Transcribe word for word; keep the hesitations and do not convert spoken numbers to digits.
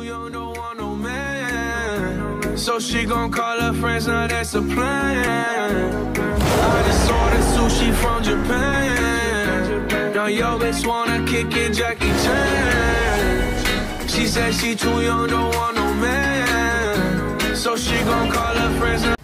young, don't want no man. So she gon' call her friends, now that's a plan. I just ordered sushi from Japan. Now yo bitch wanna kick it, Jackie Chan. She said she too young, don't want no man. So she gon' call her friends, now